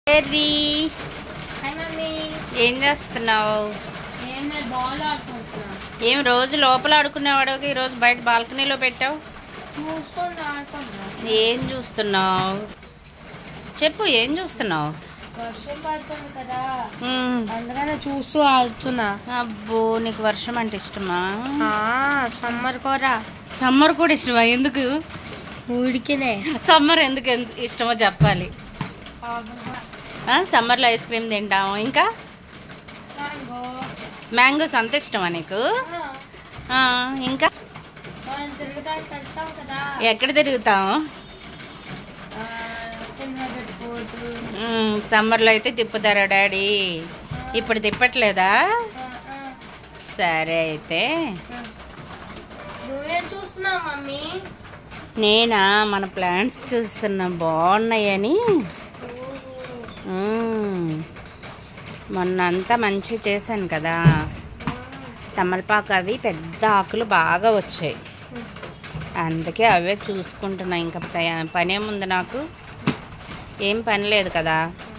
ఏం చేస్తున్నావు? ఏం రోజు లోపల ఆడుకునేవాడు, ఈరోజు బయట బాల్కనీలో పెట్టావు. ఏం చూస్తున్నావు చెప్పు, ఏం చూస్తున్నావు? వర్షం పడుతుంది కదా, అందుకనే చూస్తూ ఆడుతున్నా. అబ్బో, నీకు వర్షం అంటే ఇష్టమా? సమ్మర్ కూడా. సమ్మర్ కూడా ఇష్టమా? ఎందుకు? ఊడికినే. సమ్మర్ ఎందుకు ఇష్టమో చెప్పాలి. సమ్మర్లో ఐస్ క్రీమ్ తింటాము, ఇంకా మ్యాంగోస్ అంత ఇష్టమా నీకు? ఇంకా ఎక్కడ తిరుగుతాము? సమ్మర్లో అయితే తిప్పుతారా డాడీ? ఇప్పుడు తిప్పట్లేదా? సరే అయితే. నేనా, మన ప్లాంట్స్ చూస్తున్నా, బాగున్నాయని. మొన్న అంతా మంచిగా చేశాను కదా, తమలపాకు అవి పెద్ద ఆకులు బాగా వచ్చాయి, అందుకే అవే చూసుకుంటున్నా. ఇంకా పనేముంది నాకు, ఏం పని లేదు కదా.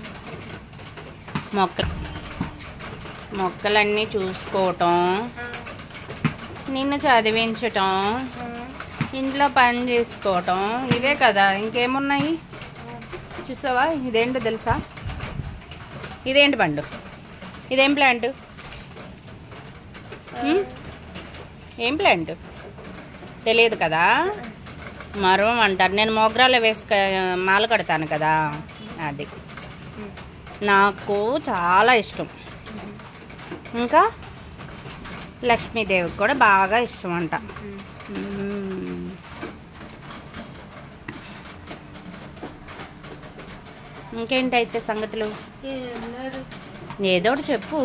మొక్కలన్నీ చూసుకోవటం, నిన్ను చదివించటం, ఇంట్లో పని చేసుకోవటం, ఇవే కదా, ఇంకేమున్నాయి? చూసావా, ఇదేంటో తెలుసా? ఇదేంటి పండు? ఇదేం ప్లాంట్? ఏం ప్లాంట్ తెలియదు కదా, మరం అంటారు. నేను మోగ్రాలో మాల కడతాను కదా, అది నాకు చాలా ఇష్టం. ఇంకా లక్ష్మీదేవికి కూడా బాగా ఇష్టం అంట. ఇంకేంటైతే సంగతులు? ఏదో ఒకటి చెప్పు,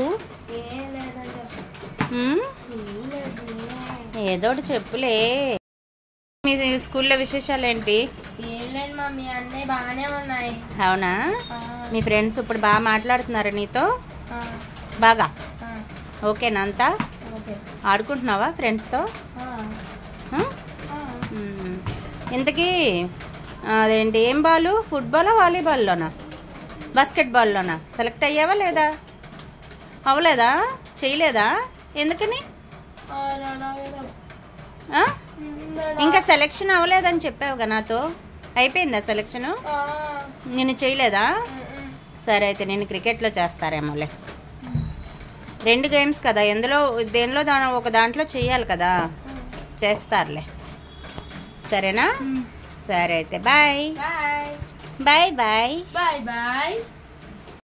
ఏదో ఒకటి చెప్పులే. మీ స్కూల్లో విశేషాలు ఏంటి? ఏం లేదు మమ్మీ, అన్నీ బాగానే ఉన్నాయి. అవునా? మీ ఫ్రెండ్స్ ఇప్పుడు బాగా మాట్లాడుతున్నారా నీతో? బాగా ఓకేనా? అంతా ఆడుకుంటున్నావా ఫ్రెండ్స్తో? ఇంతకీ అదేంటి, ఏం బాలు? ఫుట్బాలా, వాలీబాల్లోనా, బాస్కెట్బాల్లోనా సెలెక్ట్ అయ్యావా లేదా? అవ్వలేదా? చేయలేదా? ఎందుకని? ఇంకా సెలెక్షన్ అవ్వలేదని చెప్పావుగా నాతో. అయిపోయిందా సెలెక్షను? నేను చేయలేదా? సరే అయితే నేను క్రికెట్లో చేస్తారేమోలే. 2 గేమ్స్ కదా, దేనిలో ఒక దాంట్లో చెయ్యాలి కదా, చేస్తారులే. సరేనా? సరే అయితే bye bye bye bye bye bye.